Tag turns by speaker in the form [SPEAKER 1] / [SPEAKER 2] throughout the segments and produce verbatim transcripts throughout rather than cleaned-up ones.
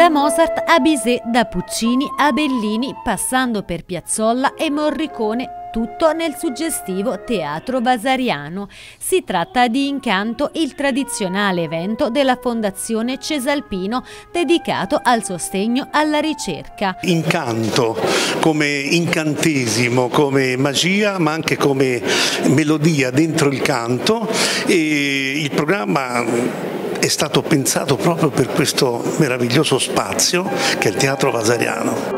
[SPEAKER 1] Da Mozart a Bizet, da Puccini a Bellini, passando per Piazzolla e Morricone, tutto nel suggestivo Teatro Vasariano. Si tratta di Incanto, il tradizionale evento della Fondazione Cesalpino dedicato al sostegno alla ricerca.
[SPEAKER 2] Incanto come incantesimo, come magia, ma anche come melodia dentro il canto, e il programma è stato pensato proprio per questo meraviglioso spazio che è il Teatro Vasariano.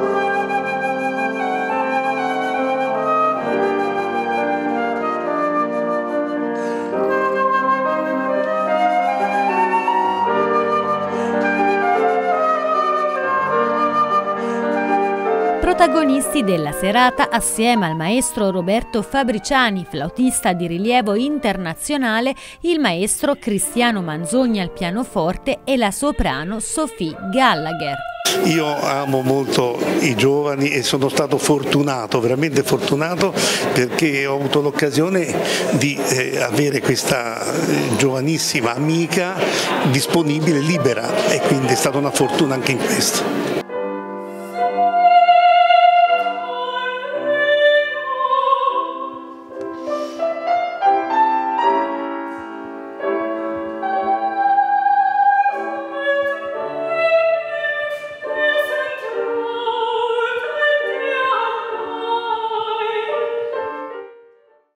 [SPEAKER 1] Protagonisti della serata, assieme al maestro Roberto Fabriciani, flautista di rilievo internazionale, il maestro Cristiano Manzogni al pianoforte e la soprano Sophie Gallagher.
[SPEAKER 2] Io amo molto i giovani e sono stato fortunato, veramente fortunato, perché ho avuto l'occasione di eh, avere questa giovanissima amica disponibile, libera, e quindi è stata una fortuna anche in questo.